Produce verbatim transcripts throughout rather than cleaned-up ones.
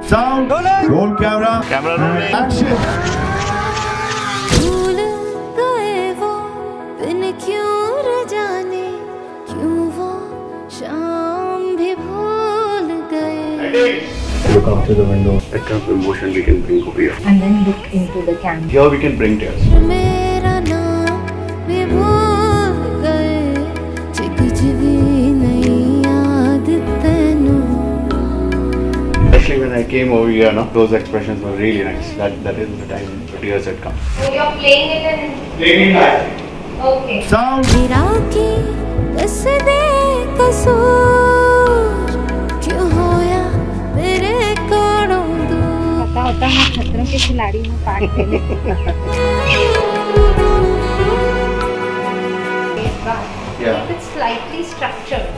Sound. Roll camera. Camera rolling. Action. भूल गए वो दिन क्यों र जाने क्यों वो शाम भी भूल गए. Look out to the window. That kind of emotion we can bring over here. And then look into the camera. Here we can bring tears. मेरा नाम भी भूल गए जे कुछ भी नहीं याद तेनू. Especially when I came over here, no, those expressions were really nice. That that is the time the tears had come. So you're playing it in. Playing it live. Okay. Sound. गिरा की दस दे कसूर क्यों होया तेरे कोड़ों दूर. पता होता मैं खतरों के खिलाड़ी में पार्ट ले लेती. Yeah. Keep it slightly structured.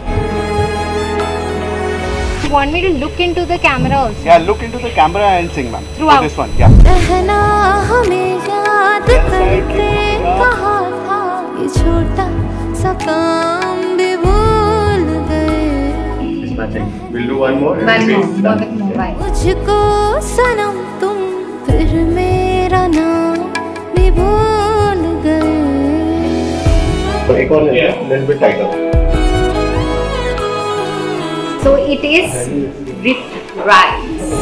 You want me to look into the camera also? Yeah, look into the camera and sing, ma'am. Throughout. For this one, yeah. रहना हमें याद करते कहा था ये छोटा सा काम भी भूल गए. It's matching. We'll do one more. One Maybe. more, one with mobile. मुझको सनम तुम फिर मेरा नाम भी भूल गए. So, एक और लेते हैं, little bit tighter. So it is Rit Rise.